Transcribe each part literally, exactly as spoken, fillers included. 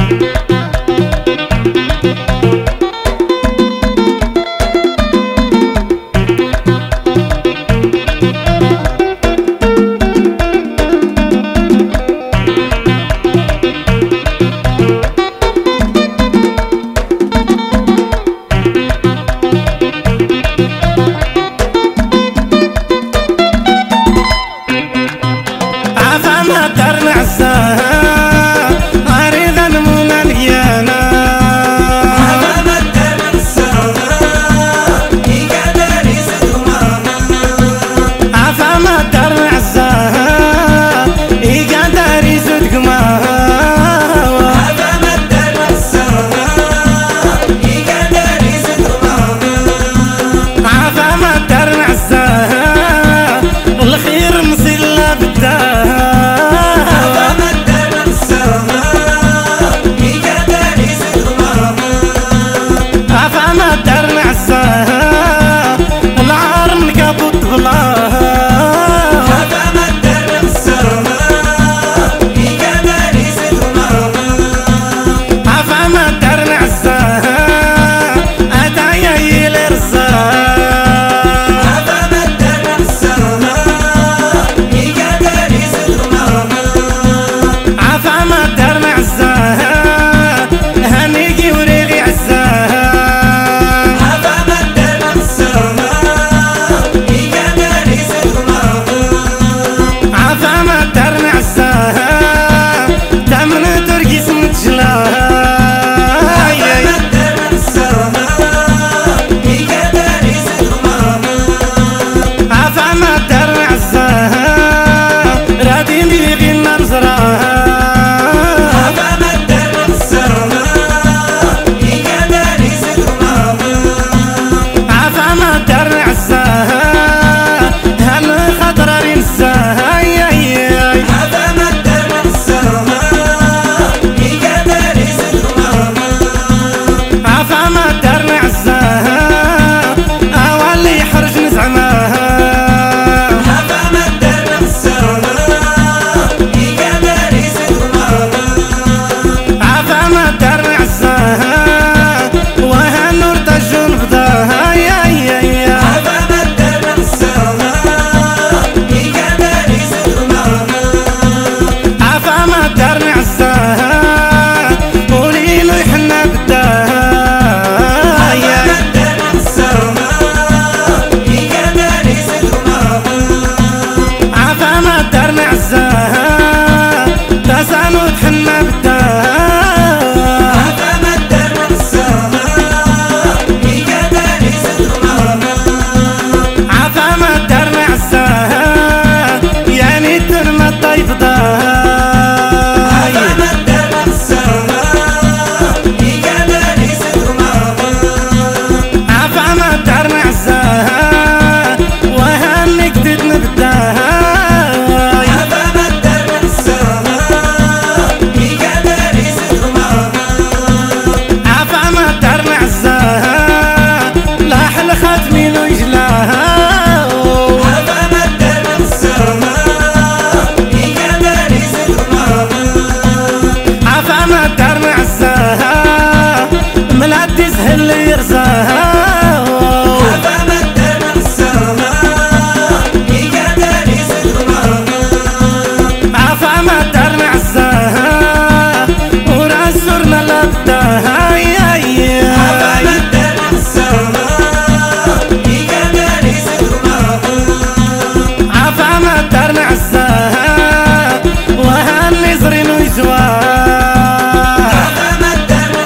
وهالنزرين ويزوار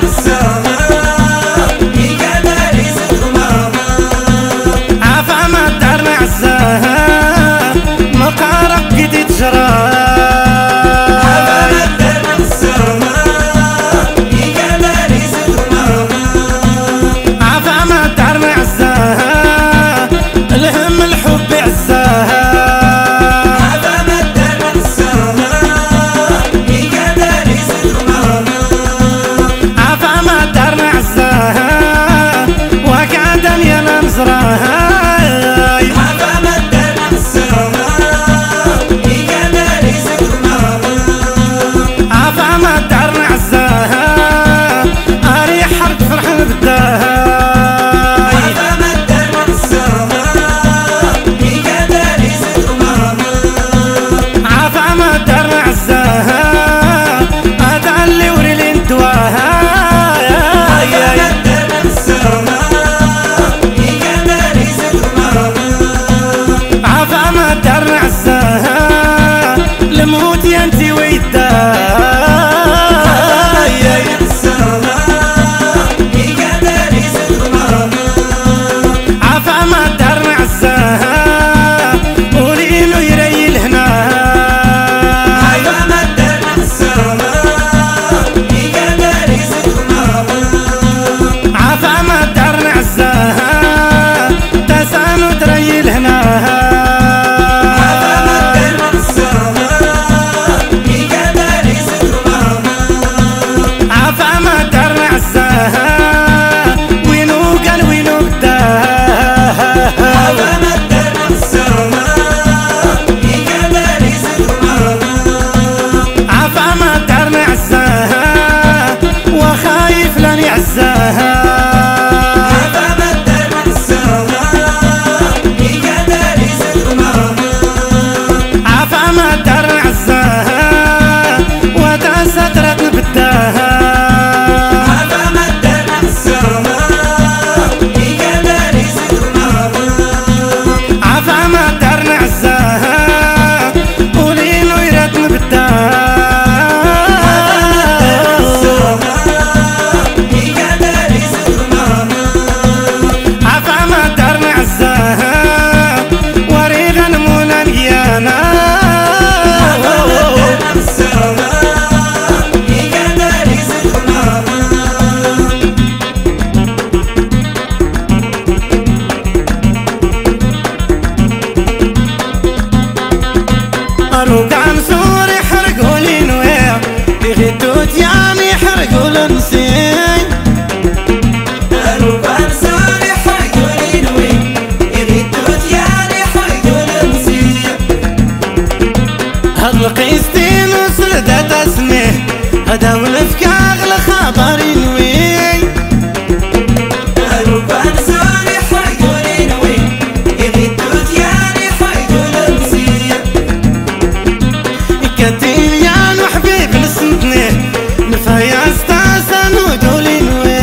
يعني حرق ولنسي الروبان سوري حرق ولنوي يغيد توت يعني حرق ولنسي هذا القيستين وسردت اسمه هذا والافكار لخبر ينوي الروبان سوري حرق ولنوي يغيد توت يعني حرق ولنسي كتير يا حبيب نسنتني نفايا استاسن ودولينوي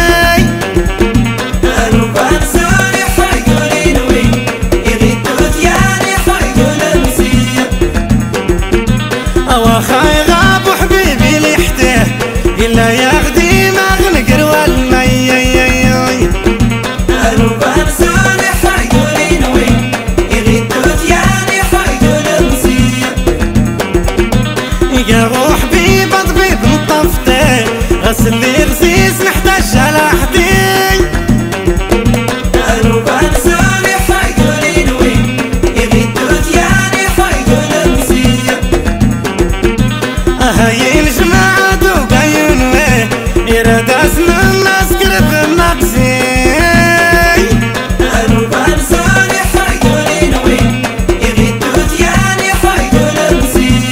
الروبان سوري حرق ولنوي يغيد توت يعني حرق ولنسي اواخاي غاب وحبيبي ليحته الا ياخدي ما غنقر والمي الروبان سوري حرق ولنوي يغيد توت يعني حرق ولنسي يا روح بيبا طبيب مطفته غسل لي غسيس نحتاج على حدي الروبان سوري حرق ولنوي يغيد توت يعني حرق ولنسي هاي الجماعة دوبا ينوي يراد اسم الناس قرب مقسي الروبان سوري حرق ولنوي يغيد توت يعني حرق ولنسي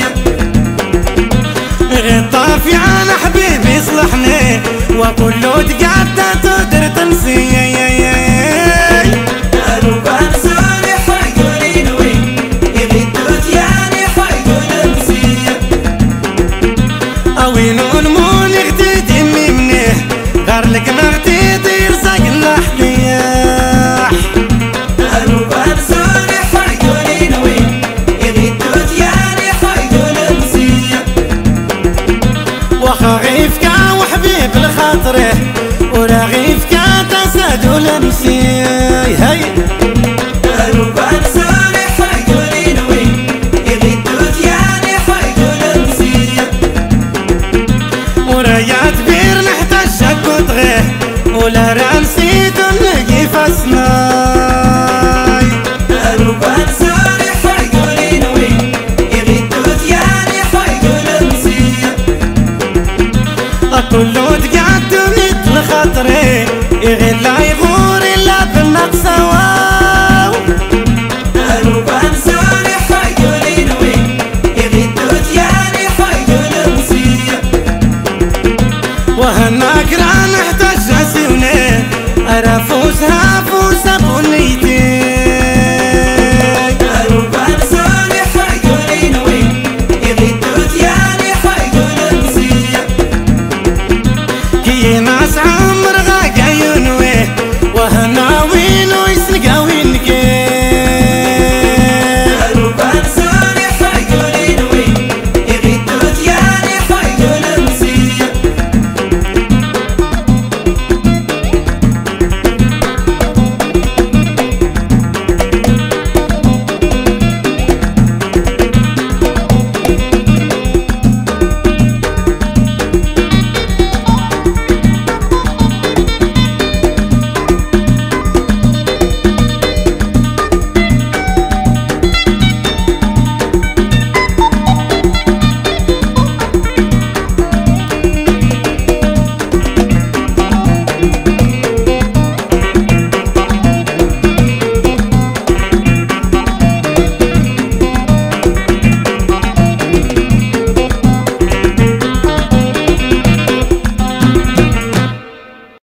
غطاف يا انا حبيبي يصلحني واقول له تقعد تقدر تنسي الروبان سوري حرق ولنوي يغيد توت يعني حرق ولنسي اوينون مون يغدي دمي منيه غار لك نغدي دير زاق اللحلياح الروبان سوري حرق ولنوي يغيد توت يعني حرق ولنسي وخايف كا وحبيب لخاطره ولا غيف كا تسد ولمسي هاي الروبان سوري حرق ولنوي يغيد توت يعني حرق ولنسي ورايات بير نحتاج شك غيه ولا رانسيت نلقي فاسناي الروبان سوري حرق ولنوي يغيد توت يعني حرق ولنسي كله تقعد مثل خاطري يغير لا يغور الا بالنقص واو الروبان سوري حرق ولنوي يغيد توت يعني حرق ولنسي وهناك راه نحتاج عسيوني